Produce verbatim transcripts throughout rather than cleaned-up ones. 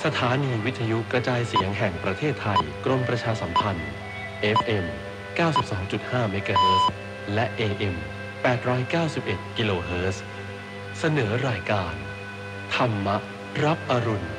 สถานีวิทยุกระจายเสียงแห่งประเทศไทยกรมประชาสัมพันธ์ เอฟ เอ็ม เก้าสิบสองจุดห้า เมกะเฮิรตซ์และ เอ เอ็ม แปดร้อยเก้าสิบเอ็ด กิโลเฮิรตซ์เสนอรายการธรรมรับอรุณ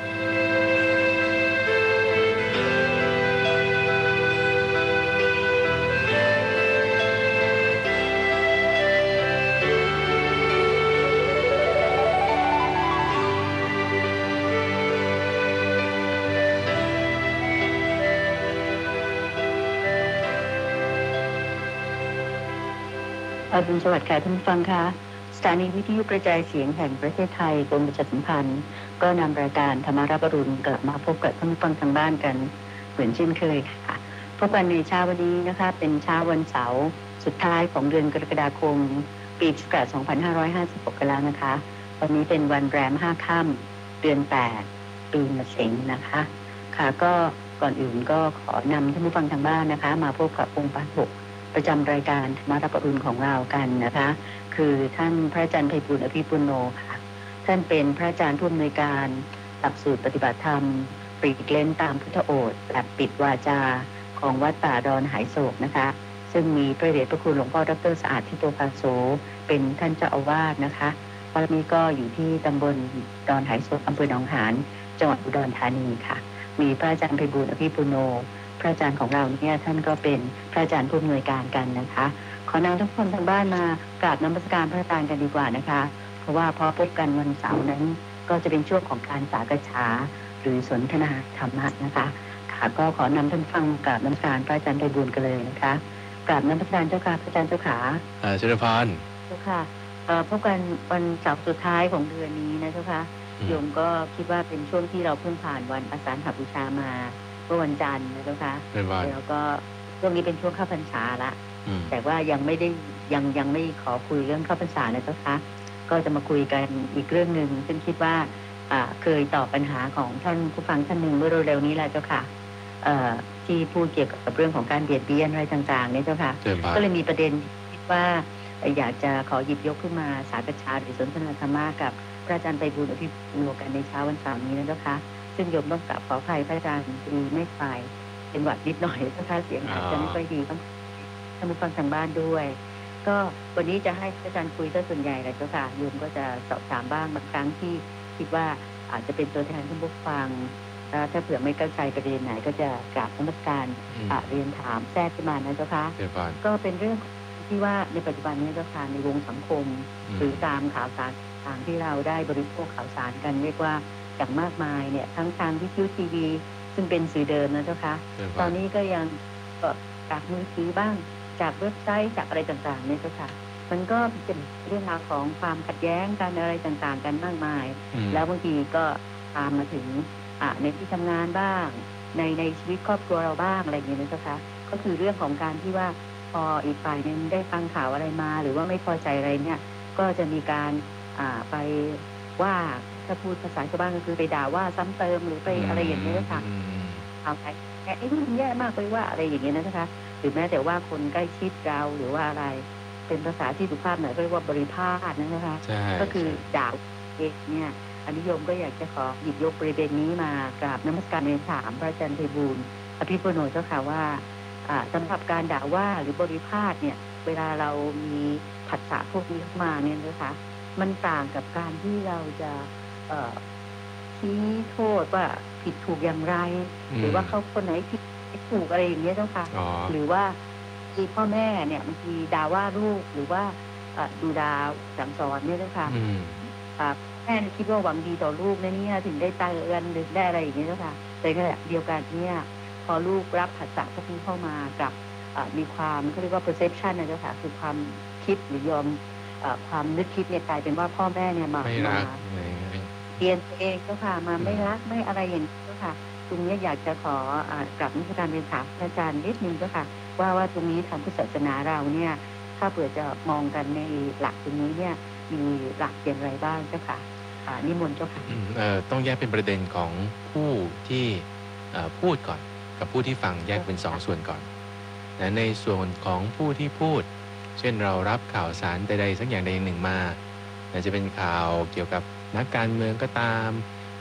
อรุณสวัสดิ์ค่ะท่านผู้ฟังค่ะสถานีวิทยุกระจายเสียงแห่งประเทศไทยกรมประชาสัมพันธ์ก็นำรายการธรรมารับอรุณกลับมาพบกับท่านผู้ฟังทางบ้านกันเหมือนเช่นเคยค่ะพบกันในเช้าวันนี้นะคะเป็นเช้าวันเสาร์สุดท้ายของเดือนกรกฎาคมปีพุทธศักราชสองพันห้าร้อยห้าสิบหกกันแล้วนะคะวันนี้เป็นวันแรมห้าค่ำเดือนแปดปีมะเส็งนะคะค่ะก็ก่อนอื่นก็ขอนำท่านผู้ฟังทางบ้านนะคะมาพบกับองค์พระหกประจำรายการธรรมารับอรุณของเรากันนะคะคือท่านพระอาจารย์ไพบูลย์อภิปุโนค่ะท่านเป็นพระอาจารย์ผู้อำนวยการหลักสูตรปฏิบัติธรรมปลีกเล้นตามพุทธโอษฐ์แบบปิดวาจาของวัดป่าดอนหายโศกนะคะซึ่งมีพระเดชพระคุณหลวงพ่อดร.สะอาดทิโตภาโสเป็นท่านเจ้าอาวาสนะคะตอนนี้ก็อยู่ที่ตำบลดอนหายโศกอำเภอหนองหานจังหวัดอุดรธานีค่ะมีพระอาจารย์ไพบูลย์อภิปุโนพระอาจารย์ของเราเนี่ยท่านก็เป็นพระอาจารย์ผู้อำนวยการกันนะคะขอนำทุกคนทางบ้านมากราบนมัสการพระอาจารย์กันดีกว่านะคะเพราะว่าพอพบกันวันเสาร์นั้นก็จะเป็นช่วงของการสากฉาหรือสนทนาธรรมะนะคะค่ะก็ขอนำท่านฟังกราบนมัสการพระอาจารย์ไพบูลย์กันเลยนะคะกราบนมัสการเจ้าค่ะพระอาจารย์เจ้าขาอ่าเจริญพรเจ้าค่ะพบกันวันเสาร์สุดท้ายของเดือนนี้นะเจ้าค่ะโยมก็คิดว่าเป็นช่วงที่เราเพิ่งผ่านวันอาสาฬหบูชามาเมื่อวันจันทร์นะเจ้าค่ะแล้วก็ช่วงนี้เป็นช่วงเข้าพรรษาละแต่ว่ายังไม่ได้ยังยังไม่ขอคุยเรื่องเข้าพรรษานะเจ้าค่ะก็จะมาคุยกันอีกเรื่องหนึ่งซึ่งคิดว่าเคยตอบปัญหาของท่านผู้ฟังท่านหนึ่งเมื่อเร็วๆนี้แหละเจ้าค่ะที่พูดเกี่ยวกับเรื่องของการเบียดเบียนอะไรต่างๆเนี่ยเจ้าค่ะก็เลยมีประเด็นคิดว่าอยากจะขอหยิบยกขึ้นมาสากฉาหรือสนทนาธรรมะกับพระอาจารย์ไพบูลย์อภิปุโนกันในเช้าวันเสาร์นี้นะเจ้าค่ะซึ่งโยมต้องกราบขออภัยพระอาจารย์ดีไม่ไฟเป็นหวัดนิดหน่อยถ้าค่าเสียงอาจจะไม่ค่อยดีต้องท่านผู้ฟังทางบ้านด้วยก็วันนี้จะให้พระอาจารย์คุยซะส่วนใหญ่เลยเจ้าค่ะโยมก็จะสอบถามบ้างบางครั้งที่คิดว่าอาจจะเป็นตัวแทนท่านผู้ฟังถ้าเผื่อไม่เข้าใจประเด็นไหนก็จะกราบนมัสการเรียนถามแทรกขึ้นมานะเจ้าค่ะก็เป็นเรื่องที่ว่าในปัจจุบันนี้เจ้าค่ะในวงสังคมหรือตามข่าวสารต่างที่เราได้บริโภคข่าวสารกันเรียกว่าอย่างมากมายเนี่ยทั้งทางวิทยุทีวีซึ่งเป็นสื่อเดิมนะเจ้าค่ะตอนนี้ก็ยังจากมือถือบ้างจากเว็บไซต์จากอะไรต่างๆเนี่ยเจ้าค่ะมันก็เป็นเรื่องราวของความขัดแย้งกันอะไรต่างๆกันมากมายแล้วบางทีก็ตามมาถึงในที่ทำงานบ้างในในชีวิตครอบครัวเราบ้างอะไรอย่างเงี้ยนะเจ้าค่ะก็คือเรื่องของการที่ว่าพออีกฝ่ายนึงได้ฟังข่าวอะไรมาหรือว่าไม่พอใจอะไรเนี่ยก็จะมีการไปว่าถ้าพูดภาษาชาวบ้านก็คือไปด่าว่าซ้ำเติมหรือไปอะไรอย่างนี้นะคะเอาไปแค่ไอ้นี่มันแย่มากไปว่าอะไรอย่างเงี้ยนะคะหรือแม้แต่ว่าคนใกล้ชิดเราหรือว่าอะไรเป็นภาษาที่สุภาพหน่อยเรียกว่าบริพาทนะคะก็คือด่าเองเนี่ยอนิยมก็อยากจะขอหยิบยกประเด็นนี้มากราบนมัสการเรียนถามพระอาจารย์ไพบูลย์อภิปุโนเจ้าค่ะว่าสำหรับการด่าว่าหรือบริพาทเนี่ยเวลาเรามีผัสสะพวกนี้เข้ามาเนี่ยนะคะมันต่างกับการที่เราจะชี้โทษว่าผิดถูกอย่างไรหรือว่าเขาคนไหนผิดถูกอะไรอย่างเงี้ยเจ้าค่ะหรือว่าที่พ่อแม่เนี่ยบางทีด่าว่าลูกหรือว่าดูดาสั่งสอนเนี่ยเจ้าค่ะแม่คิดว่าหวังดีต่อลูกนะเนี่ยถึงได้เตือนหรือได้อะไรอย่างเงี้ยเจ้าค่ะแต่ขณะเดียวกันเนี่ยพอลูกรับผัสสะพวกนี้เข้ามากับมีความเขาเรียกว่า perception นะเจ้าค่ะคือความคิดหรือยอมความนึกคิดเนี่ยกลายเป็นว่าพ่อแม่เนี่ยมามาเรียนเองก็ค่ะมาไม่รักไม่อะไรอย่างนี้ก็ค่ะตรงนี้อยากจะขอกลับนิพพานเรียนถามอาจารย์นิดนึงก็ค่ะว่าว่าตรงนี้ทางพุทธศาสนาเราเนี่ยถ้าเผื่อจะมองกันในหลักตรงนี้เนี่ยมีหลักอย่างไรบ้างเจ้าค่ะนิมนต์เจ้าค่ะต้องแยกเป็นประเด็นของผู้ที่พูดก่อนกับผู้ที่ฟังแยกเป็นสองส่วนก่อนในส่วนของผู้ที่พูดเช่นเรารับข่าวสารใดๆสักอย่างใดอย่างหนึ่งมาอาจจะเป็นข่าวเกี่ยวกับนักการเมืองก็ตาม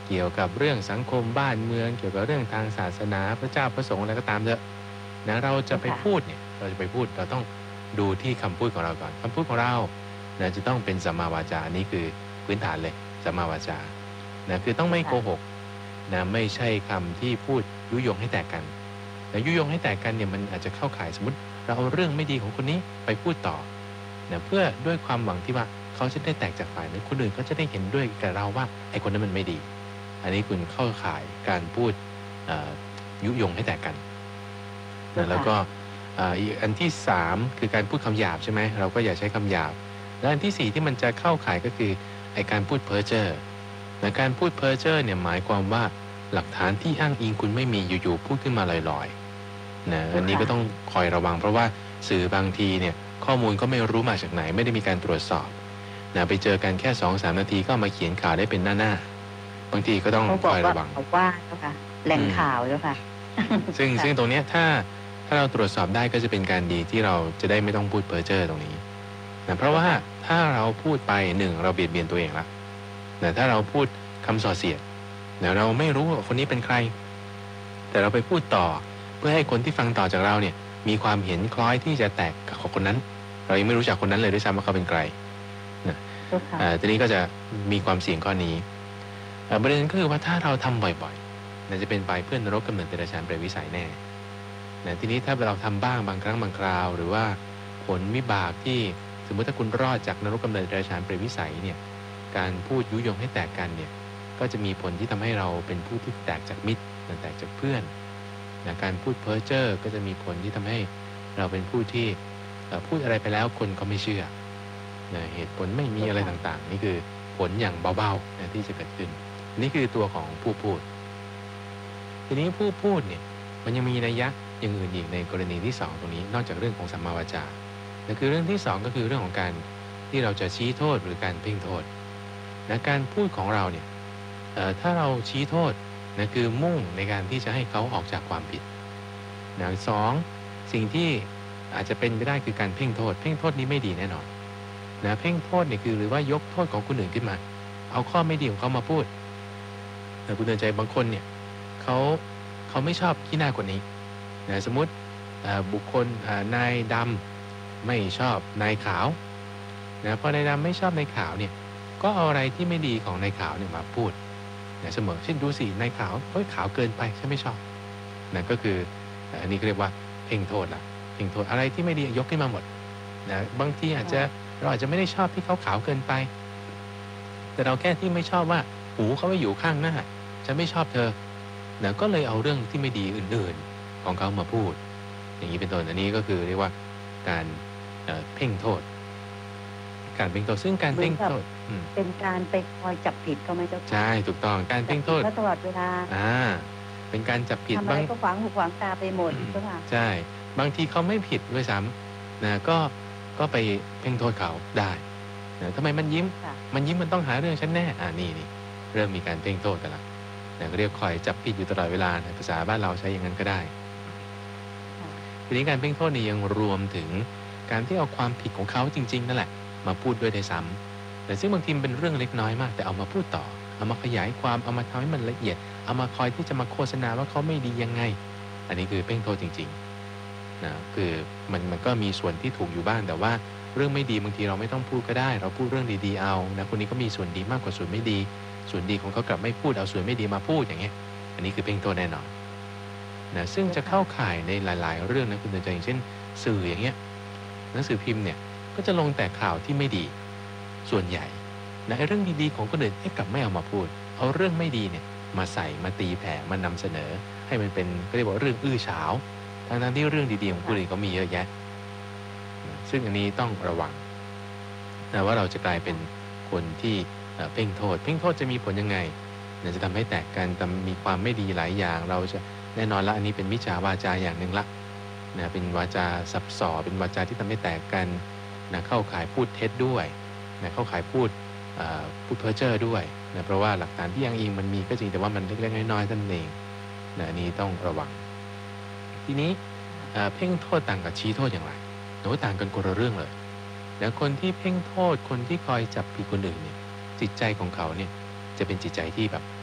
เกี่ยวกับเรื่องสังคมบ้านเมืองเกี่ยวกับเรื่องทางศาสนาพระเจ้าพระสงฆ์อะไรก็ตามเถอะนะเราจะไปพูดเนี่ยเราจะไปพูดเราต้องดูที่คำพูดของเราก่อนคำพูดของเรานะจะต้องเป็นสัมมาวาจานี่คือพื้นฐานเลยสัมมาวาจานะคือต้องไม่โกหกนะไม่ใช่คำที่พูดยุยงให้แตกกันนะยุยงให้แตกกันเนี่ยมันอาจจะเข้าข่ายสมมติเราเอาเรื่องไม่ดีของคนนี้ไปพูดต่อนะเพื่อด้วยความหวังที่ว่าเขาจะได้แตกจากฝ่ายนั้นคนอื่นก็จะได้เห็นด้วยกับเราว่าไอ้คนนั้นมันไม่ดีอันนี้คุณเข้าข่ายการพูดยุยงให้แตกกันนะแล้วก็อีกอันที่สามคือการพูดคำหยาบใช่ไหมเราก็อย่าใช้คำหยาบและอันที่สี่ที่มันจะเข้าข่ายก็คือไอ้การพูดเพ้อเจ้อนะการพูดเพ้อเจ้อเนี่ยหมายความว่าหลักฐานที่อ้างอิงคุณไม่มีอยู่ๆพูดขึ้นมาลอยๆนะอันนี้ก็ต้องคอยระวังเพราะว่าสื่อบางทีเนี่ยข้อมูลก็ไม่รู้มาจากไหนไม่ได้มีการตรวจสอบนะไปเจอกันแค่ สองถึงสาม นาทีก็มาเขียนข่าวได้เป็นหน้าๆบางทีก็ต้องคอยระวังเขาว่าเจ้าค่ะแหล่งข่าวเจ้าค่ะซึ่งซึ่งตรงนี้ถ้าถ้าเราตรวจสอบได้ก็จะเป็นการดีที่เราจะได้ไม่ต้องพูดเพ้อเจ้อตรงนี้นะเพราะว่าถ้าเราพูดไปหนึ่งเราเบียดเบียนตัวเองละนะถ้าเราพูดคำส่อเสียดนะเราไม่รู้ว่าคนนี้เป็นใครแต่เราไปพูดต่อเพื่อให้คนที่ฟังต่อจากเราเนี่ยมีความเห็นคล้อยที่จะแตกกับคนนั้นเรายังไม่รู้จักคนนั้นเลยด้วยซ้ำว่าเขาเป็นใครนะทีนี้ก็จะมีความเสี่ยงข้อนี้ประเด็นก็คือว่าถ้าเราทำบ่อยๆน่าจะเป็นไปเพื่อนนรกกำเนิดเดรัจฉานเปรตวิสัยแน่นะทีนี้ถ้าเราทำบ้างบางครั้งบางคราวหรือว่าผลวิบากที่สมมติถ้าคุณรอดจากนรกกำเนิดเดรัจฉานเปรตวิสัยเนี่ยการพูดยุยงให้แตกกันเนี่ยก็จะมีผลที่ทำให้เราเป็นผู้ที่แตกจากมิตรแตกจากเพื่อนนะการพูดเพ้อเจ้อก็จะมีผลที่ทำให้เราเป็นผู้ที่พูดอะไรไปแล้วคนก็ไม่เชื่อนะเหตุผลไม่มีอะไรต่างๆนี่คือผลอย่างเบาๆนะที่จะเกิดขึ้นนี่คือตัวของผู้พูดทีนี้ผู้พูดเนี่ยมันยังมีนัยยะอย่างอื่นอีกในกรณีที่สองตรงนี้นอกจากเรื่องของสัมมาวาจานั่นคือเรื่องที่สองก็คือเรื่องของการที่เราจะชี้โทษหรือการเพ่งโทษนะการพูดของเราเนี่ยถ้าเราชี้โทษนะคือมุ่งในการที่จะให้เขาออกจากความผิดนะสองสิ่งที่อาจจะเป็นไปได้คือการเพ่งโทษเพ่งโทษนี้ไม่ดีแน่นอนนะเพ่งโทษเนี่ยคือหรือว่ายกโทษของคนอื่นขึ้นมาเอาข้อไม่ดีของเขามาพูดแต่คุณเตือนใจบางคนเนี่ยเขาเขาไม่ชอบขี้หน้าคนนี้นะสมมติบุคคลนายดำไม่ชอบนายขาวนะพอนายดำไม่ชอบนายขาวเนี่ยก็เอาอะไรที่ไม่ดีของนายขาวเนี่ยมาพูดนะเสมอเช่นดูสินายขาวเฮ้ยขาวเกินไปฉันไม่ชอบนะก็คืออันนี้เรียกว่าเพ่งโทษละเพ่งโทษอะไรที่ไม่ดียกขึ้นมาหมดนะบางทีอาจจะเราอาจจะไม่ได้ชอบที่เขาขาวเกินไปแต่เราแค่ที่ไม่ชอบว่าหูเขาไปอยู่ข้างหน้าฉันไม่ชอบเธอนะก็เลยเอาเรื่องที่ไม่ดีอื่นๆของเขามาพูดอย่างนี้เป็นต้นอันนี้ก็คือเรียกว่าการเพ่งโทษการเพ่งโทษซึ่งการเพ่งโทษเป็นการไปคอยจับผิดก็ไม่เจ้าค่ะใช่ถูกต้องการเพ่งโทษตลอดเวลาอ่าเป็นการจับผิดทำอะไรก็ขวางหูขวางตาไปหมดเจ้าค่ะใช่บางทีเขาไม่ผิดด้วยซ้ำนะก็ก็ไปเพ่งโทษเขาได้นะทำไมมันยิ้มมันยิ้มมันต้องหาเรื่องฉันแน่อ่านี่นี่เริ่มมีการเพ่งโทษกันละนะก็เรียกคอยจับผิดอยู่ตลอดเวลาภาษาบ้านเราใช้อย่างนั้นก็ได้ทีนี้การเพ่งโทษนี่ยังรวมถึงการที่เอาความผิดของเขาจริงๆนั่นแหละมาพูดด้วยได้ซ้ำแต่ซึ่งบางทีเป็นเรื่องเล็กน้อยมากแต่เอามาพูดต่อเอามาขยายความเอามาทำให้มันละเอียดเอามาคอยที่จะมาโฆษณาว่าเขาไม่ดียังไงอันนี้คือเพ่งโทษจริงๆนะคือมันมันก็มีส่วนที่ถูกอยู่บ้างแต่ว่าเรื่องไม่ดีบางทีเราไม่ต้องพูดก็ได้เราพูดเรื่องดีๆเอานะคนนี้ก็มีส่วนดีมากกว่าส่วนไม่ดีส่วนดีของเขากลับไม่พูดเอาส่วนไม่ดีมาพูดอย่างเงี้ยอันนี้คือเพ่งโทษแน่นอนนะซึ่งจะเข้าข่ายในหลายๆเรื่องนะคุณเตือนใจอย่างเช่นสื่ออย่างเงี้ยหนังสือพิมพ์เนี่ยก็จะลงแต่ข่าวที่ไม่ดีส่วนใหญ่นะเรื่องดีๆของคนอื่นให้กลับไม่เอามาพูดเอาเรื่องไม่ดีเนี่ยมาใส่มาตีแผ่มานำเสนอให้มันเป็นก็เรียกว่าเรื่องอื้อฉาวทั้งๆที่เรื่องดีๆของคนอื่นก็มีเยอะแยะซึ่งอันนี้ต้องระวังนะว่าเราจะกลายเป็นคนที่เพ่งโทษเพ่งโทษจะมีผลยังไงจะทำให้แตกกันจะมีความไม่ดีหลายอย่างเราจะแน่นอนละอันนี้เป็นมิจฉาวาจาอย่างหนึ่งละนะเป็นวาจาสับสอเป็นวาจาที่ทำให้แตกกันนะเข้าข่ายพูดเท็จด้วยนะเข้าข่ายพูดพูดเพ้อเจ้อด้วยนะเพราะว่าหลักฐานที่ยังอิงมันมีก็จริงแต่ว่ามันเล็กๆน้อยๆนั่นเองนะอันนี้ต้องระวังทีนี้เพ่งโทษต่างกับชี้โทษอย่างไรโน้ต่างกันคนละเรื่องเลยแล้วคนที่เพ่งโทษคนที่คอยจับผิดคนอื่นเนี่ยจิตใจของเขาเนี่ยจะเป็นจิตใจที่แบบ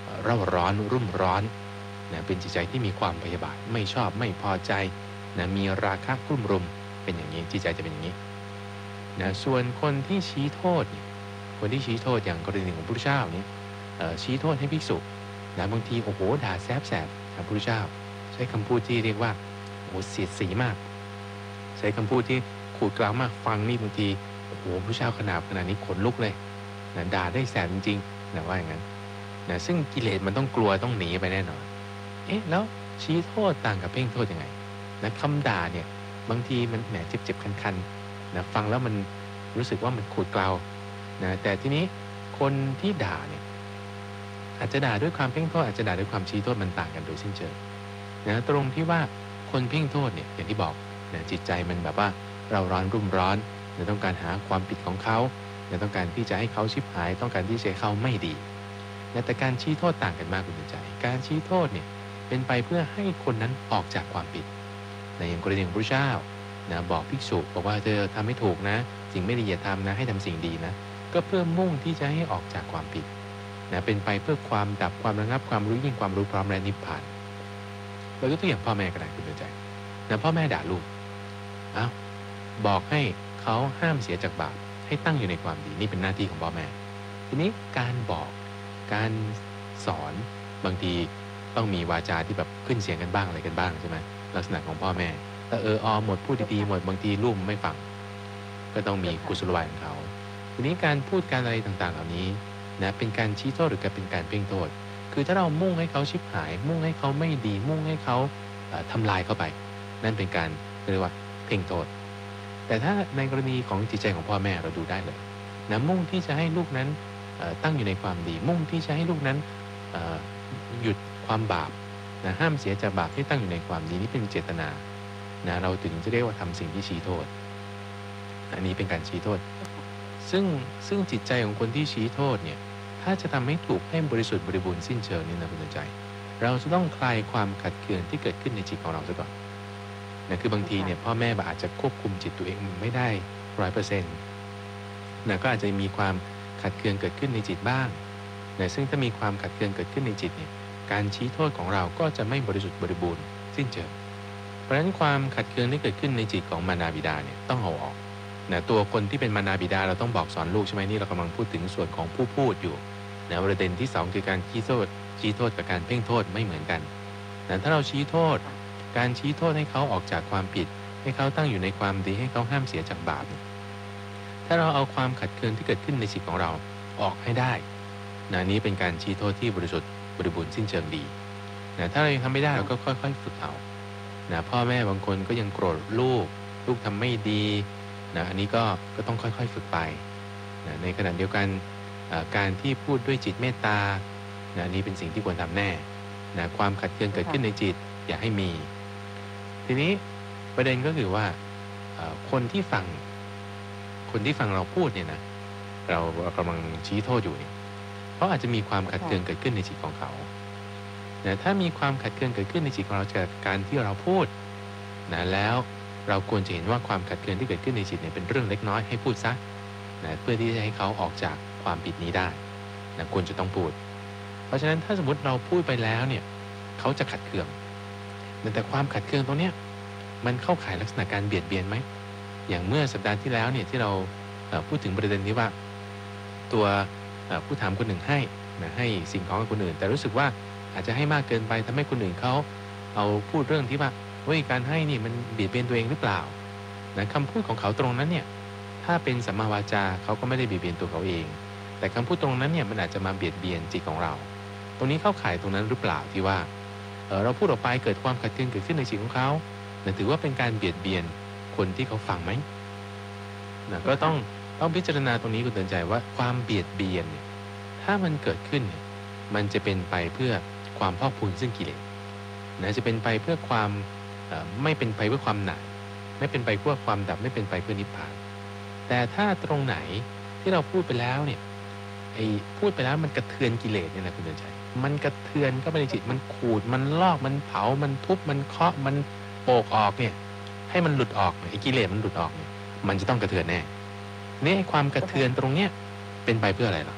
เร่าร้อนรุ่มร้อนนะเป็นจิตใจที่มีความพยาบาทไม่ชอบไม่พอใจนะมีราคะกลุ่มรุมเป็นอย่างนี้จิตใจจะเป็นอย่างนี้นะส่วนคนที่ชี้โทษคนที่ชี้โทษอย่างกรณีของพระพุทธเจ้านี่ชี้โทษให้ภิกษุนะบางทีโอ้โหด่าแสบแสบพระพุทธเจ้าใช้คำพูดที่เรียกว่าโอ้โหเสียดสีมากใช้คำพูดที่ขูดกลาวมากฟังนี่บางทีโอ้โหพระเจ้าขนาดขนาดนี้ขนลุกเลยนะด่าได้แสบจริงๆนะว่าอย่างนั้นนะซึ่งกิเลสมันต้องกลัวต้องหนีไปแน่นอนเอ๊ะแล้วชี้โทษต่างกับเพ่งโทษยังไงนะคำด่าเนี่ยบางทีมันแหมเจ็บๆคันๆนะฟังแล้วมันรู้สึกว่ามันขูดกลาวนะแต่ทีนี้คนที่ด่าเนี่ยอาจจะด่าด้วยความเพ่งโทษอาจจะด่าด้วยความชี้โทษมันต่างกันโดยสิ้นเชิงนะตรงที่ว่าคนเพ่งโทษเนี่ยอย่างที่บอกนะจิตใจมันแบบว่าเราร้อนรุ่มร้อนนะต้องการหาความผิดของเขานะต้องการที่จะให้เขาชิบหายต้องการที่จะให้เขาไม่ดีนะแต่การชี้โทษต่างกันมากคุณใจการชี้โทษเนี่ยเป็นไปเพื่อให้คนนั้นออกจากความผิดนะอย่างกรณีของพระเจ้านะบอกภิกษุบอกว่าเธอทำไม่ถูกนะสิ่งไม่ดีอย่าทำนะให้ทำสิ่งดีนะก็เพื่อมุ่งที่จะให้ออกจากความผิดนะเป็นไปเพื่อความดับความระงับความรู้ยิ่งความรู้พร้อมและนิพพานเรายกตัวอย่างพ่อแม่ก็ได้คุณใจนะพ่อแม่ด่าลูกอ้าวบอกให้เขาห้ามเสียจากบาปให้ตั้งอยู่ในความดีนี่เป็นหน้าที่ของพ่อแม่ทีนี้การบอกการสอนบางทีต้องมีวาจาที่แบบขึ้นเสียงกันบ้างอะไรกันบ้างใช่ไหมลักษณะของพ่อแม่แต่เอออหมดพูดดีๆหมดบางทีลูกไม่ฟังก็ต้องมีกุศโลบายของเขาทีนี้การพูดการอะไรต่างๆเหล่านี้นะเป็นการชี้โทษหรือเป็นการเพ่งโทษคือถ้าเรามุ่งให้เขาชิบหายมุ่งให้เขาไม่ดีมุ่งให้เขาทำลายเข้าไปนั่นเป็นการเรียกว่าเพ่งโทษแต่ถ้าในกรณีของจิตใจของพ่อแม่เราดูได้เลยนะมุ่งที่จะให้ลูกนั้นตั้งอยู่ในความดีมุ่งที่จะให้ลูกนั้นหยุดความบาปนะห้ามเสียจากบาปที่ตั้งอยู่ในความดีนี่เป็นเจตนานะเราถึงจะเรียกว่าทำสิ่งที่ชี้โทษอันนี้เป็นการชี้โทษซึ่งซึ่งจิตใจของคนที่ชี้โทษเนี่ยถ้าจะทำให้ถูกให้บริสุทธิ์บริบูรณ์สิ้นเชิงนี่นะคุณใจเราจะต้องคลายความขัดเคืองที่เกิดขึ้นในจิตของเราซะก่อนนะคือบางทีเนี่ยพ่อแม่อาจจะควบคุมจิตตัวเองไม่ได้ร้อยเปอร์เซ็นต์นะก็อาจจะมีความขัดเคืองเกิดขึ้นในจิตบ้างนะซึ่งถ้ามีความขัดเคืองเกิดขึ้นในจิตเนี่ยการชี้โทษของเราก็จะไม่บริสุทธิ์บริบูรณ์สิ้นเชิงเพราะฉะนั้นความขัดเคืองที่เกิดขึ้นในจิตของมารดาบิดาเนี่ยต้องเอาออกนะตัวคนที่เป็นมารดาบิดาเราต้องบอกสอนลูกใช่ไหมนี่เรากำลังพูดถึงส่วนของผู้พูดอยู่นะประเด็นที่สองคือการชี้โทษชี้โทษกับการเพ่งโทษไม่เหมือนกันนะถ้าเราชี้โทษการชี้โทษให้เขาออกจากความผิดให้เขาตั้งอยู่ในความดีให้เขาห้ามเสียจากบาปถ้าเราเอาความขัดเคืองที่เกิดขึ้นในจิตของเราออกให้ได้นะนี้เป็นการชี้โทษที่บริสุทธิ์บริบูรณ์สิ้นเชิงดีนะถ้าเรายังทำไม่ได้เราก็ค่อยๆฝึกเอานะพ่อแม่บางคนก็ยังโกรธลูกลูกทำไม่ดีนะอันนี้ก็ก็ต้องค่อยๆฝึกไปนะในขณะเดียวกันการที่พูดด้วยจิตเมตตานะนี้เป็นสิ่งที่ควรทำแน่นะความขัดเคืองเกิดขึ้นในจิตอย่าให้มีทีนี้ประเด็นก็คือว่าคนที่ฟังคนที่ฟังเราพูดเนี่ยนะเรากำลังชี้โทษอยู่เนี่ยเขาอาจจะมีความขัดเคืองเกิดขึ้นในจิตของเขานะถ้ามีความขัดเคืองเกิดขึ้นในจิตของเราจากการที่เราพูดนะแล้วเราควรจะเห็นว่าความขัดเคืองที่เกิดขึ้นในจิตเนี่ยเป็นเรื่องเล็กน้อยให้พูดซะนะเพื่อที่จะให้เขาออกจากความผิดนี้ได้นะควรจะต้องพูดเพราะฉะนั้นถ้าสมมติเราพูดไปแล้วเนี่ยเขาจะขัดเคืองแต่ความขัดเคืองตรงเนี้ยมันเข้าข่ายลักษณะการเบียดเบียนไหมอย่างเมื่อสัปดาห์ที่แล้วเนี่ยที่เราพูดถึงประเด็นที่ว่าตัวผู้ถามคนหนึ่งให้นะให้สิ่งของกับคนอื่นแต่รู้สึกว่าอาจจะให้มากเกินไปทำให้คนอื่นเขาเอาพูดเรื่องที่ว่าเฮ้ยการให้นี่มันเบียดเบียนตัวเองหรือเปล่านะคำพูดของเขาตรงนั้นเนี่ยถ้าเป็นสัมมาวาจาเขาก็ไม่ได้เบียดเบียนตัวเขาเองแต่คำพูดตรงนั้นเนี่ยมันอาจจะมาเบียดเบียนจิตของเราตรงนี้เข้าข่ายตรงนั้นหรือเปล่าที่ว่าเออเราพูดออกไปเกิดความขัดเคืองเกิดขึ้นในจิตของเขานะถือว่าเป็นการเบียดเบียนคนที่เขาฟังไหมนะก็ต้องต้องพิจารณาตรงนี้คุณเตือนใจว่าความเบียดเบียนเนี่ยถ้ามันเกิดขึ้นเนี่ยมันจะเป็นไปเพื่อความพอกพูนซึ่งกิเลสนะจะเป็นไปเพื่อความไม่เป็นไปเพื่อความหนักไม่เป็นไปเพื่อความดับไม่เป็นไปเพื่อนิพพานแต่ถ้าตรงไหนที่เราพูดไปแล้วเนี่ยไอ้พูดไปแล้วมันกระเทือนกิเลสเนี่ยนะคุณเตือนใจมันกระเทือนเข้าไปในจิตมันขูดมันลอกมันเผามันทุบมันเคาะมันโปกออกเนี่ยให้มันหลุดออกไอ้กิเลสมันหลุดออกเนี่ยมันจะต้องกระเทือนแน่นี่ความกระเทือนตรงเนี้ยเป็นไปเพื่ออะไรหรอ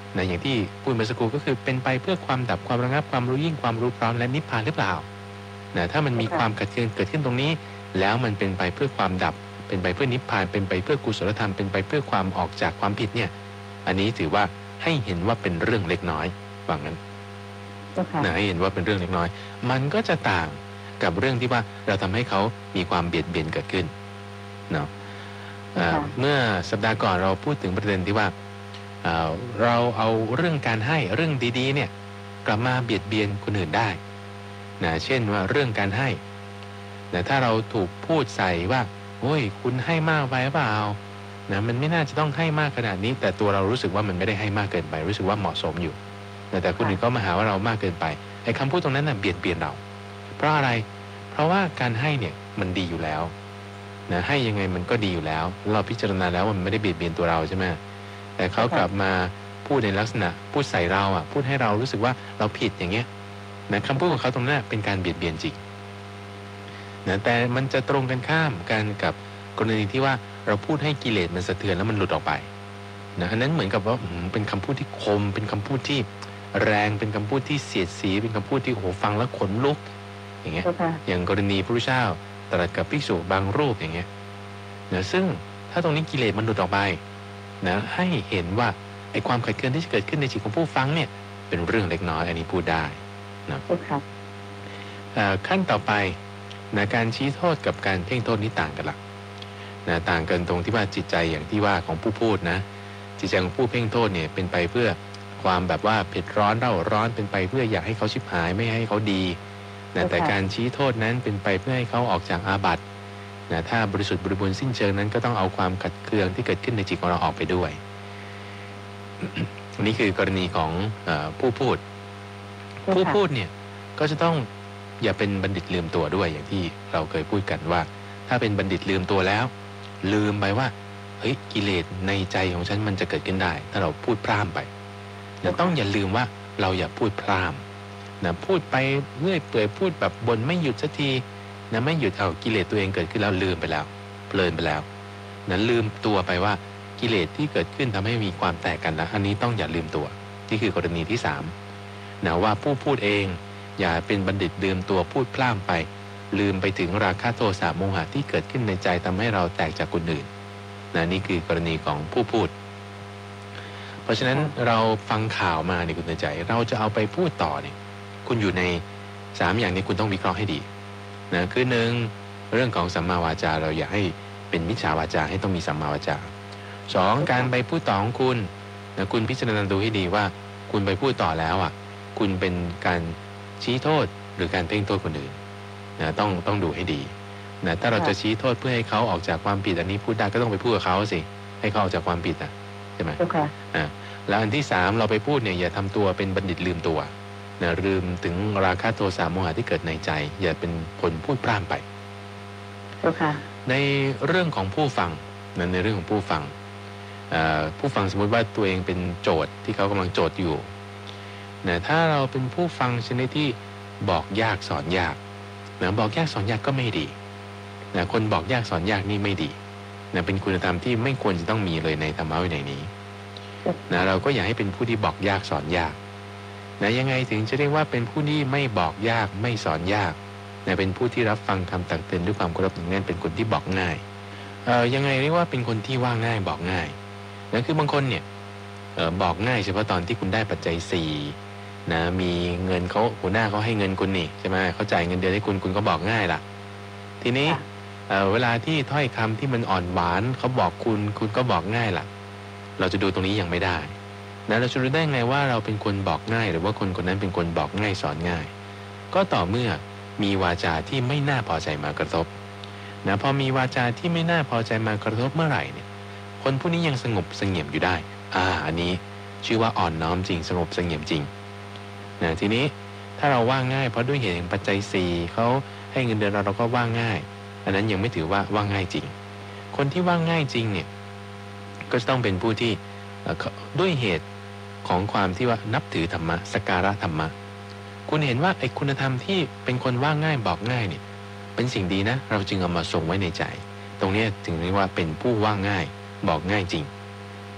นะอย่างที่พูดเมื่อสักครู่ก็คือเป็นไปเพื่อความดับความระงับความรู้ยิ่งความรู้พร้อมและนิพพานหรือเปล่านะถ้ามันมีความขัดเคืองเกิดขึ้นตรงนี้แล้วมันเป็นไปเพื่อความดับเป็นไปเพื่อนิพพานเป็นไปเพื่อกุศลธรรมเป็นไปเพื่อความออกจากความผิดเนี่ยอันนี้ถือว่าให้เห็นว่าเป็นเรื่องเล็กน้อยว่างั้นนะให้เห็นว่าเป็นเรื่องเล็กน้อยมันก็จะต่างกับเรื่องที่ว่าเราทำให้เขามีความเบียดเบียนเกิดขึ้นเนาะเมื่อสัปดาห์ก่อนเราพูดถึงประเด็นที่ว่าเราเอาเรื่องการให้เรื่องดีๆเนี่ยกลับมาเบียดเบียนคนอื่นได้นะเช่นว่าเรื่องการให้แต่ถ้าเราถูกพูดใส่ว่าโอ้ยคุณให้มากไปเปล่านะมันไม่น่าจะต้องให้มากขนาดนี้แต่ตัวเรารู้สึกว่ามันไม่ได้ให้มากเกินไปรู้สึกว่าเหมาะสมอยู่แต่คนอื่นก็มาหาว่าเรามากเกินไปไอ้คำพูดตรงนั้นน่ะเบียดเบียนเราเพราะอะไรเพราะว่าการให้เนี่ยมันดีอยู่แล้วนะให้ยังไงมันก็ดีอยู่แล้วเราพิจารณาแล้วมันไม่ได้เบียดเบียนตัวเราใช่ไหมแต่เขากลับมาพูดในลักษณะพูดใส่เราอ่ะพูดให้เรารู้สึกว่าเราผิดอย่างเงี้ยนะคำพูดของเขาตรงนั้นเป็นการเบียดเบียนจริงนะแต่มันจะตรงกันข้ามกันกับกรณีที่ว่าเราพูดให้กิเลสมันสะเทือนแล้วมันหลุดออกไปนะอันนั้นเหมือนกับว่าเป็นคำพูดที่คมเป็นคำพูดที่แรงเป็นคำพูดที่เสียดสีเป็นคำพูดที่โอ้โหฟังแล้วขนลุกอย่างเงี้ยอย่างกรณีพระพุทธเจ้าตรัสกับภิกษุบางรูปอย่างเงี้ยนะซึ่งถ้าตรงนี้กิเลสมันหลุดออกไปนะให้เห็นว่าไอ้ความขัดเคืองที่จะเกิดขึ้นในจิตของผู้ฟังเนี่ยเป็นเรื่องเล็กน้อยอันนี้พูดได้นะขั้นต่อไปนะการชี้โทษกับการเพ่งโทษนี้ต่างกันละนะต่างกันตรงที่ว่าจิตใจอย่างที่ว่าของผู้พูดนะจิตใจของผู้เพ่งโทษเนี่ยเป็นไปเพื่อความแบบว่าเผ็ดร้อนเร่าร้อนเป็นไปเพื่ออยากให้เขาชิบหายไม่ให้เขาดีนะแต่การชี้โทษนั้นเป็นไปเพื่อให้เขาออกจากอาบัตินะถ้าบริสุทธิ์บริบูรณ์สิ้นเชิงนั้นก็ต้องเอาความขัดเคืองที่เกิดขึ้นในจิตของเราออกไปด้วย นี่คือกรณีของเอ่อผู้พูดผู้พูดเนี่ยก็จะต้องอย่าเป็นบัณฑิตลืมตัวด้วยอย่างที่เราเคยพูดกันว่าถ้าเป็นบัณฑิตลืมตัวแล้วลืมไปว่าเฮ้ยกิเลสในใจของฉันมันจะเกิดขึ้นได้ถ้าเราพูดพร่ำไปแต่ต้องอย่าลืมว่าเราอย่าพูดพร่ำนะพูดไปเรื่อยเปื่อยพูดแบบบนไม่หยุดสักทีนะไม่หยุดเอากิเลสตัวเองเกิดขึ้นแล้วลืมไปแล้วเพลินไปแล้วนะลืมตัวไปว่ากิเลสที่เกิดขึ้นทำให้มีความแตกกันนะอันนี้ต้องอย่าลืมตัวนี่คือกรณีที่สามนะว่าผู้พูดเองอย่าเป็นบัณฑิตลืมตัวพูดพร่ำไปลืมไปถึงราคะโทสะโมหะที่เกิดขึ้นในใจทำให้เราแตกจากคนอื่นนะนี่คือกรณีของผู้พูดเพราะฉะนั้นเราฟังข่าวมาในคุณใจเราจะเอาไปพูดต่อเนี่ยคุณอยู่ในสามอย่างนี้คุณต้องวิเคราะห์ให้ดีนะคือหนึ่งเรื่องของสัมมาวาจาเราอย่าให้เป็นมิจฉาวาจาให้ต้องมีสัมมาวาจาสองการไปพูดต่อของคุณนะคุณพิจารณาดูให้ดีว่าคุณไปพูดต่อแล้วอ่ะคุณเป็นการชี้โทษหรือการเพ่งโทษคนอื่นนะต้องต้องดูให้ดีนะถ้าเราจะชี้โทษเพื่อให้เขาออกจากความผิดอันนี้พูดได้ก็ต้องไปพูดกับเขาสิให้เขาออกจากความผิดอ่ะใช่ไหมอ่าแล้วอันที่สามเราไปพูดเนี่ยอย่าทำตัวเป็นบัณฑิตลืมตัวนะลืมถึงราคะโทสะโมหะที่เกิดในใจอย่าเป็นคนพูดพร่ำไปในเรื่องของผู้ฟังนะในเรื่องของผู้ฟังผู้ฟังสมมติว่าตัวเองเป็นโจทย์ที่เขากำลังโจทย์อยู่นะถ้าเราเป็นผู้ฟังชนิดที่บอกยากสอนยากนะบอกยากสอนยากก็ไม่ดีนะคนบอกยากสอนยากนี่ไม่ดีนะเป็นคุณธรรมที่ไม่ควรจะต้องมีเลยในธรรมะวินัยนี้นะเราก็อย่าให้เป็นผู้ที่บอกยากสอนยากนะยังไงถึงจะเรียกว่าเป็นผู้ที่ไม่บอกยากไม่สอนยากนะเป็นผู้ที่รับฟังคำตักเตือนด้วยความเคารพอย่างนั้นเป็นคนที่บอกง่ายเอ่อยังไงเรียกว่าเป็นคนที่ว่าง่ายบอกง่ายนะคือบางคนเนี่ยเอ่อบอกง่ายเฉพาะตอนที่คุณได้ปัจจัยสี่นะมีเงินเขาหัวหน้าเขาให้เงินคุณนี่ใช่ไหมเขาจ่ายเงินเดือนให้คุณคุณก็บอกง่ายล่ะทีนี้เอ่อเวลาที่ถ้อยคำที่มันอ่อนหวานเขาบอกคุณคุณก็บอกง่ายล่ะเราจะดูตรงนี้ยังไม่ได้นะเราจะรู้ได้ไงว่าเราเป็นคนบอกง่ายหรือว่าคนคนนั้นเป็นคนบอกง่ายสอนง่ายก็ต่อเมื่อมีวาจาที่ไม่น่าพอใจมากระทบนะพอมีวาจาที่ไม่น่าพอใจมากระทบเมื่อไหร่เนี่ยคนผู้นี้ยังสงบเสงี่ยมอยู่ได้อ่าอันนี้ชื่อว่าอ่อนน้อมจริงสงบเสงี่ยมจริงนะทีนี้ถ้าเราว่าง่ายเพราะด้วยเหตุแห่งปัจจัยสี่เขาให้เงินเดือนเราเราก็ว่าง่ายอันนั้นยังไม่ถือว่าว่าง่ายจริงคนที่ว่าง่ายจริงเนี่ยก็จะต้องเป็นผู้ที่ด้วยเหตุของความที่ว่านับถือธรรมะสักการะธรรมะคุณเห็นว่าไอ้คุณธรรมที่เป็นคนว่าง่ายบอกง่ายเนี่ยเป็นสิ่งดีนะเราจึงเอามาส่งไว้ในใจตรงนี้ถึงเรียกว่าเป็นผู้ว่าง่ายบอกง่ายจริง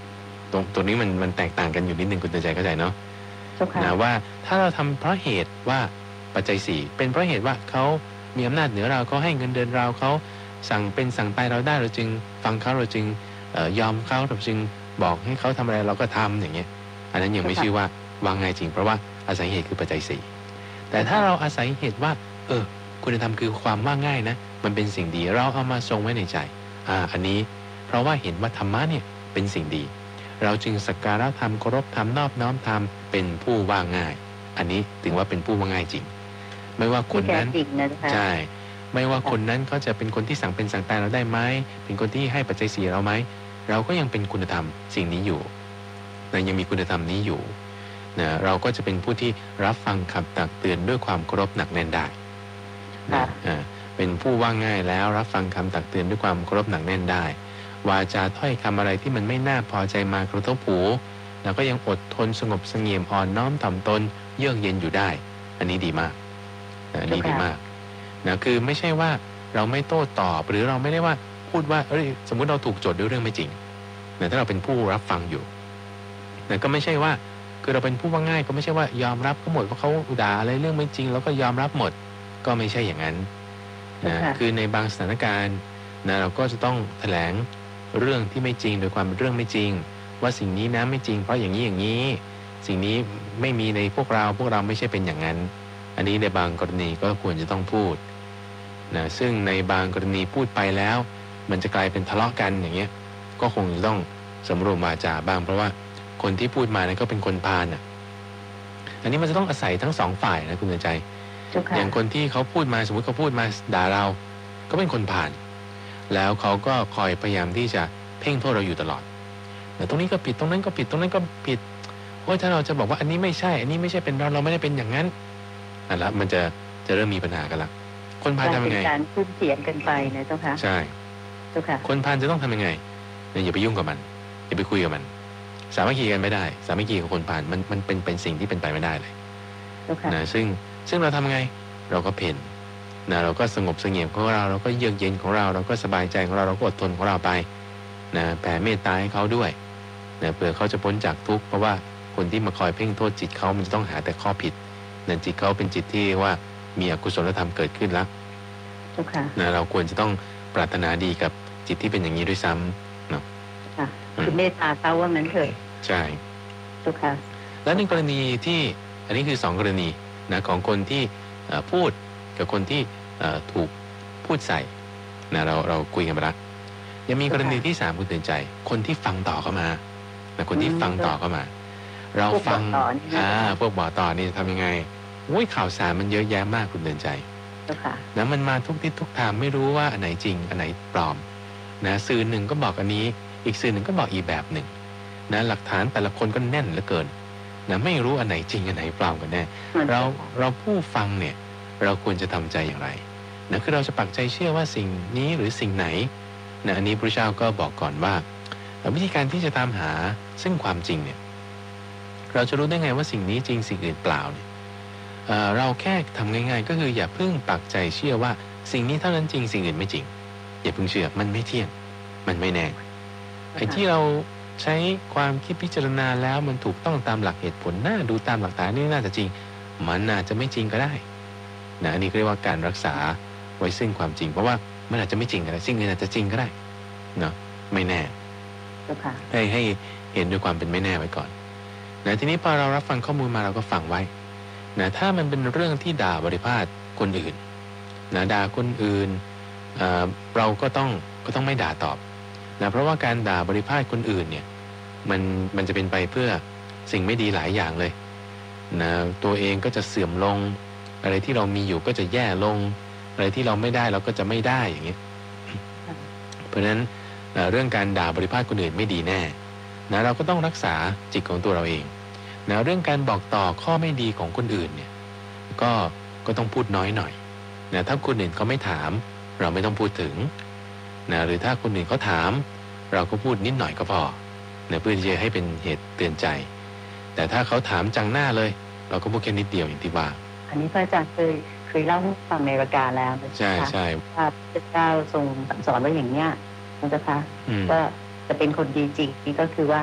ตรงตรงนี้มันมันแตกต่างกันอยู่นิดนึงคุณเตือนใจเข้าใจเนาะนะว่าถ้าเราทำเพราะเหตุว่าปัจจัยสี่เป็นเพราะเหตุว่าเขามีอำนาจเหนือเราเขาให้เงินเดือนเราเขาสั่งเป็นสั่งตายเราได้เราจึงฟังเขาเราจึงยอมเขาเราจึงบอกให้เขาทำอะไรเราก็ทำอย่างเงี้ยอันนั้นยังไม่ชื่อว่าวางง่ายจริงเพราะว่าอาศัยเหตุคือปัจจัยสี่แต่ถ้าเราอาศัยเหตุว่าเออคุณธรรมคือความว่าง่ายนะมันเป็นสิ่งดีเราเอามาทรงไว้ในใจอ่าอันนี้เพราะว่าเห็นว่าธรรมะเนี่ยเป็นสิ่งดีเราจึงสักการะธรรมเคารพธรรมนอบน้อมธรรมเป็นผู้ว่าง่ายอันนี้ถึงว่าเป็นผู้ว่าง่ายจริงไม่ว่าคนนั้นใช่ไม่ว่าคนนั้นเขาจะเป็นคนที่สั่งเป็นสั่งตายเราได้ไหมเป็นคนที่ให้ปัจจัยสี่เราไหมเราก็ยังเป็นคุณธรรมสิ่งนี้อยู่นะยังมีคุณธรรมนี้อยู่นะเราก็จะเป็นผู้ที่รับฟังคำตักเตือนด้วยความเคารพหนักแน่นได้นะเป็นผู้ว่าง่ายแล้วรับฟังคำตักเตือนด้วยความเคารพหนักแน่นได้วาจาถ้อยคำอะไรที่มันไม่น่าพอใจมากระทบหูเราก็ยังอดทนสงบเสงี่ยมอ่อนน้อมถ่อมตนเยือกเย็นอยู่ได้อันนี้ดีมากอันนี้ดีมากนะคือไม่ใช่ว่าเราไม่โต้ตอบหรือเราไม่ได้ว่าพูดว่าเอ้ยสมมุติเราถูกโจทย์ด้วยเรื่องไม่จริงนะถ้าเราเป็นผู้รับฟังอยู่นะก็ไม่ใช่ว่าคือเราเป็นผู้ว่าง่ายก็ไม่ใช่ว่ายอมรับก็หมดว่าเขาด่าอะไรเรื่องไม่จริงแล้วก็ยอมรับหมดก็ไม่ใช่อย่างนั้นนะคือในบางสถานการณ์นะเราก็จะต้องแถลงเรื่องที่ไม่จริงโดยความเป็นเรื่องไม่จริงว่าสิ่งนี้นะไม่จริงเพราะอย่างนี้อย่างนี้สิ่งนี้ไม่มีในพวกเราพวกเราไม่ใช่เป็นอย่างนั้นอันนี้ในบางกรณีก็ควรจะต้องพูดนะซึ่งในบางกรณีพูดไปแล้วมันจะกลายเป็นทะเลาะกันอย่างเงี้ยก็คงจะต้องสำรวมวาจาบ้างเพราะว่าคนที่พูดมานั้นก็เป็นคนพาลอ่ะอันนี้มันจะต้องอาศัยทั้งสองฝ่ายนะคุณเตือนใจอย่างคนที่เขาพูดมาสมมติเขาพูดมาด่าเราก็เป็นคนพาลแล้วเขาก็คอยพยายามที่จะเพ่งโทษเราอยู่ตลอดแต่ตรงนี้ก็ผิดตรงนั้นก็ผิดตรงนั้นก็ผิดเพราะถ้าเราจะบอกว่าอันนี้ไม่ใช่อันนี้ไม่ใช่เป็นเราเราไม่ได้เป็นอย่างนั้นอันละมันจะจะเริ่มมีปัญหากันละคนพาลทำยังไงการพูดเถียงกันไปนะเจ้าค่ะใช่เจ้าค่ะคนพาลจะต้องทำยังไงเนี่ยอย่าไปยุ่งกับมันอย่าไปคุยกับมันสามัคคีกันไม่ได้สามัคคีกับคนพาลมันมันเป็นเป็นสิ่งที่เป็นไปไม่ได้เลยนะซึ่งซึ่งเราทำยังไงเราก็เพ่นนะเราก็สงบเสงี่ยมของเราเราก็เยือกเย็นของเราเราก็สบายใจของเราเราก็อดทนของเราไปนะแผ่เมตตาให้เขาด้วยนะเผื่อเขาจะพ้นจากทุกข์เพราะว่าคนที่มาคอยเพ่งโทษจิตเขามันจะต้องหาแต่ข้อผิดนะจิตเขาเป็นจิตที่ว่ามีอกุศลธรรมเกิดขึ้นแล้วนะเราควรจะต้องปรารถนาดีกับจิตที่เป็นอย่างนี้ด้วยซ้ำเนาะคือเมตตาเขาว่างั้นเถอะใช่ทุกค่ะแล้วในกรณีที่อันนี้คือสองกรณีนะของคนที่พูดกับคนที่ถูกพูดใส่นะเราเราคุยกันไปแล้วยังมีกรณีที่สามคุณเตือนใจคนที่ฟังต่อเข้ามานะคนที่ฟังต่อเข้ามาเราฟังอ่าพวกบอกต่อนี่ทำยังไงโอ้ยข่าวสารมันเยอะแยะมากคุณเตือนใจนะมันมาทุกทิศทุกทางไม่รู้ว่าอันไหนจริงอันไหนปลอมนะสื่อหนึ่งก็บอกอันนี้อีกสื่อหนึ่งก็บอกอีกแบบหนึ่งนะหลักฐานแต่ละคนก็แน่นเหลือเกินนะไม่รู้อันไหนจริงอันไหนปลอมกันแน่เราเราผู้ฟังเนี่ยเราควรจะทำใจอย่างไรนะคือเราจะปักใจเชื่อว่าสิ่งนี้หรือสิ่งไหนนะอันนี้พระเจ้าก็บอกก่อนว่าวิธีการที่จะตามหาซึ่งความจริงเนี่ยเราจะรู้ได้ไงว่าสิ่งนี้จริงสิ่งอื่นเปล่าเนี่ย เอ่อ เราแค่ทำง่ายๆก็คืออย่าเพิ่งปักใจเชื่อว่าสิ่งนี้เท่านั้นจริงสิ่งอื่นไม่จริงอย่าเพิ่งเชื่อมันไม่เที่ยงมันไม่แน่ไอ้ที่เราใช้ความคิดพิจารณาแล้วมันถูกต้องตามหลักเหตุผลน่าดูตามหลักฐานนี่น่าจะจริงมันอาจจะไม่จริงก็ได้นะอันนี้เรียกว่าการรักษาไว้ซึ่งความจริงเพราะว่ามันอาจจะไม่จริงก็ได้สิ่งอื่นอาจจะจริงก็ได้เนาะไม่แน่ให้ให้เห็นด้วยความเป็นไม่แน่ไว้ก่อนนะทีนี้พอเรารับฟังข้อมูลมาเราก็ฟังไว้นะถ้ามันเป็นเรื่องที่ด่าบริพาทคนอื่นนะด่าคนอื่น เอ่อ เราก็ต้องก็ต้องไม่ด่าตอบนะเพราะว่าการด่าบริพาทคนอื่นเนี่ยมันมันจะเป็นไปเพื่อสิ่งไม่ดีหลายอย่างเลยนะตัวเองก็จะเสื่อมลงอะไรที่เรามีอยู่ก็จะแย่ลงอะไรที่เราไม่ได้เราก็จะไม่ได้อย่างนี้เพราะฉะนั้นเรื่องการด่าบริพาทคนอื่นไม่ดีแน่นะเราก็ต้องรักษาจิตของตัวเราเองนะเรื่องการบอกต่อข้อไม่ดีของคนอื่นเนี่ยก็ก็ต้องพูดน้อยหน่อยนะถ้าคนอื่นเขาไม่ถามเราไม่ต้องพูดถึงนะหรือถ้าคนอื่นเขาถามเราก็พูดนิดหน่อยก็พอนะเพื่อจะให้เป็นเหตุเตือนใจแต่ถ้าเขาถามจังหน้าเลยเราก็พูดแค่นิดเดียวอย่างที่ว่าอันนี้พระอาจารย์เคยเคยเล่าให้ฟังในรายการแล้วใช่ใช่ว่าพระเจ้าทรงสอนไว้อย่างเนี้ยนะจ๊ะคะก็จะเป็นคนดีจริงนี่ก็คือว่า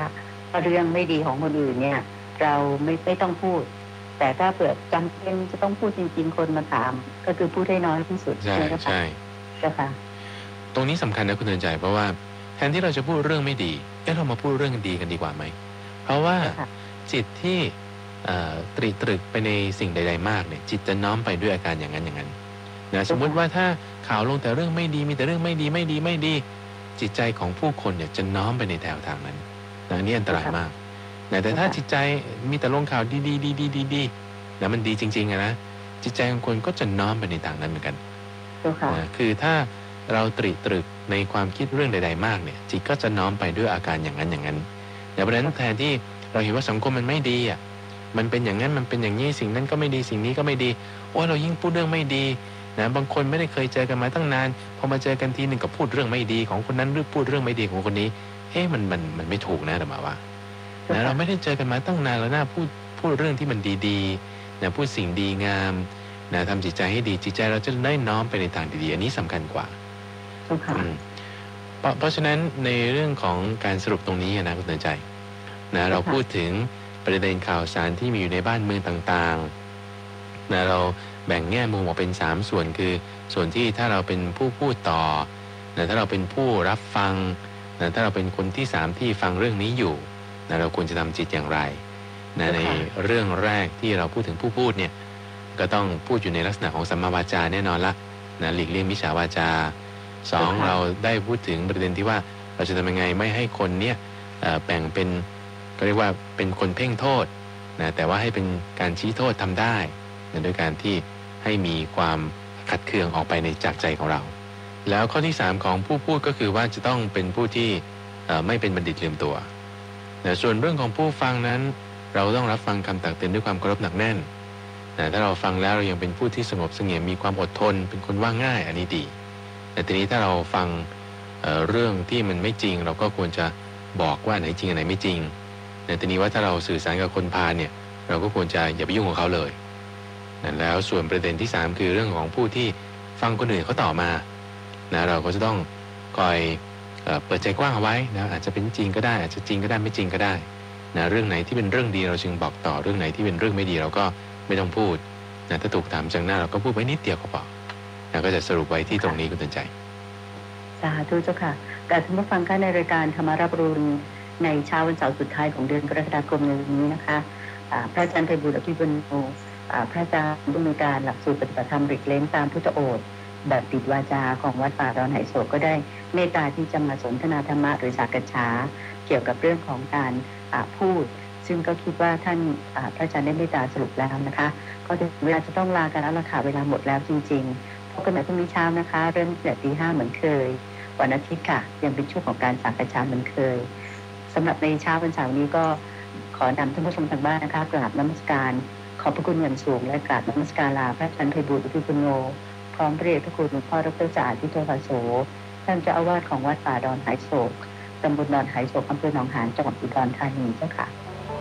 เรื่องไม่ดีของคนอื่นเนี่ยเราไม่ไม่ต้องพูดแต่ถ้าเผื่อจำเป็นจะต้องพูดจริงๆคนมาถามก็คือพูดให้น้อยที่สุดใช่ใช่ใช่ค่ะตรงนี้สำคัญนะคุณเตือนใจเพราะว่าแทนที่เราจะพูดเรื่องไม่ดีเอ๊ะเรามาพูดเรื่องดีกันดีกว่าไหมเพราะว่าจิตที่ตรีตรึกไปในสิ่งใดๆมากเนี่ยจิตจะน้อมไปด้วยอาการอย่างนั้นอย่างนั้นนะสมมุติว่าถ้าข่าวลงแต่เรื่องไม่ดีมีแต่เรื่องไม่ดีไม่ดีไม่ดีจิตใจของผู้คนเนี่ยจะน้อมไปในแถวทางนั้นนะนี่อันตรายมากนะแต่ถ้าจิตใจมีแต่ลงข่าวดีดีดีดีดีดีนะมันดีจริงๆนะจิตใจของคนก็จะน้อมไปในทางนั้นเหมือนกันนะคือถ้าเราตรีตรึกในความคิดเรื่องใดๆมากเนี่ยจิตก็จะน้อมไปด้วยอาการอย่างนั้นอย่างนั้นเพราะฉะนั้นแทนที่เราเห็นว่าสังคมมันไม่ดีอ่ะมันเป็นอย่างนั้นมันเป็นอย่างนี้สิ่งนั้นก็ไม่ดีสิ่งนี้ก็ไม่ดีโอ้เรายิ่งพูดเรื่องไม่ดีนะบางคนไม่ได้เคยเจอกันมาตั้งนานพอมาเจอกันทีหนึ่งก็พูดเรื่องไม่ดีของคนนั้นหรือพูดเรื่องไม่ดีของคนนี้เอ๊ะมันมันมันไม่ถูกนะแต่มาว่านะเราไม่ได้เจอกันมาตั้งนานแล้วน่าพูดพูดเรื่องที่มันดีๆนะพูดสิ่งดีงามนะทำจิตใจให้ดีจิตใจเราจะได้น้อมไปในทางดีๆอันนี้สำคัญกว่าเพราะเพราะฉะนั้นในเรื่องของการสรุปตรงนี้นะคุณเตือนใจนะเราพูดถึงประเด็นข่าวสารที่มีอยู่ในบ้านเมืองต่างๆนะเราแบ่งแง่มุมออกเป็นสามส่วนคือส่วนที่ถ้าเราเป็นผู้พูดต่อนะถ้าเราเป็นผู้รับฟังนะถ้าเราเป็นคนที่สามที่ฟังเรื่องนี้อยู่นะเราควรจะทำจิตอย่างไรนะในเรื่องแรกที่เราพูดถึงผู้พูดเนี่ยก็ต้องพูดอยู่ในลักษณะของสัมมาวาจาแน่นอนละนะหลีกเลี่ยงมิจฉาวาจาสองเราได้พูดถึงประเด็นที่ว่าเราจะทำยังไงไม่ให้คนเนี่ยแบ่งเป็นก็เรียกว่าเป็นคนเพ่งโทษนะแต่ว่าให้เป็นการชี้โทษทำได้นะโดยการที่ให้มีความขัดเคืองออกไปในจากใจของเราแล้วข้อที่สามของผู้พูดก็คือว่าจะต้องเป็นผู้ที่ไม่เป็นบัณฑิตลืมตัวนะส่วนเรื่องของผู้ฟังนั้นเราต้องรับฟังคำตักเตือนด้วยความเคารพหนักแน่นนะถ้าเราฟังแล้วเรายังเป็นผู้ที่สงบเสงี่ยมมีความอดทนเป็นคนว่าง่ายอันนี้ดีแต่ทีนี้ถ้าเราฟัง เ, เรื่องที่มันไม่จริงเราก็ควรจะบอกว่าไหนจริงอันไหนไม่จริงแต่ทีนี้ว่าถ้าเราสื่อสารกับคนพาลเนี่ยเราก็ควรจะอย่าไปยุ่งของเขาเลยนะแล้วส่วนประเด็นที่สามคือเรื่องของผู้ที่ฟังคนอื่นเขาต่อมานะเราก็จะต้องคอยเ, เปิดใจกว้างเอาไว้นะอาจจะเป็นจริงก็ได้อาจจะจริงก็ได้ไม่จริงก็ได้นะเรื่องไหนที่เป็นเรื่องดีเราจึงบอกต่อเรื่องไหนที่เป็นเรื่องไม่ดีเราก็ไม่ต้องพูดนะถ้าถูกถามจังหน้าเราก็พูดไว้นิดเดียวก็พอนะก็จะสรุปไว้ที่ตรงนี้คุณเตือนใจสาธุเจ้าค่ะการท่านผู้ฟังค่ะในรายการธรรมารับรู้ในเช้าวันเสาร์สุดท้ายของเดือนกรกฎาคมในวันนี้นะคะพระอาจารย์ไพบูลย์อภิปุณโญพระอาจารย์ผู้อำนวยการหลักสูตรปฏิบัติธรรมริกเล้นตามพุทธโอษฐ์แบบปิดวาจาของวัดป่าดอนไหโศกก็ได้เมตตาที่จะมาสนทนาธรรมะหรือสักษาเกี่ยวกับเรื่องของการพูดซึ่งก็คิดว่าท่านพระอาจารย์ได้เมตตาสรุปแล้วนะคะก็ถึงเวลาจะต้องลากันแล้วล่ะค่ะเวลาหมดแล้วจริงๆพบกันใหม่พรุ่งนี้เช้านะคะเริ่มตั้งแต่ตีห้าเหมือนเคยวันอาทิตย์ค่ะยังเป็นช่วงของการสักษาเหมือนเคยสำหรับในเช้าวันเสาร์นี้ก็ขอนำท่านผู้ชมทางบ้านนะคะกราบนมัสการขอบพระคุณอย่างสูงและกราบนมัสการลาพระอาจารย์ไพบูลย์อภิปุณโญพร้อมพระเดชพระคุณหลวงพ่อดร.สะอาดทิโตภโสท่านเจ้าอาวาสของวัดป่าดอนไหโศกตำบลดอนไหโศกอำเภอหนองหานจังหวัดอุดรธานีเจ้าค่ะ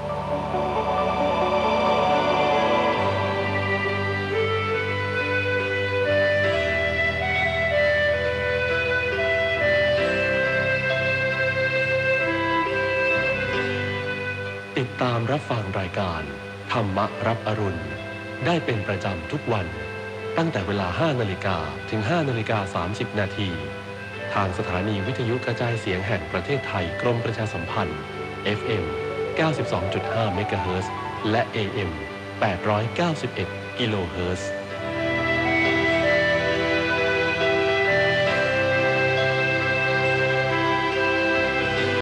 ติดตามรับฟังรายการธรรมรับอรุณได้เป็นประจำทุกวันตั้งแต่เวลา ห้านาฬิกา ถึง ห้านาฬิกาสามสิบ นาทีทางสถานีวิทยุกระจายเสียงแห่งประเทศไทยกรมประชาสัมพันธ์ เอฟ เอ็ม เก้าสิบสองจุดห้า เมกะเฮิรตซ์และ เอ เอ็ม แปดร้อยเก้าสิบเอ็ด กิโลเฮิรตซ์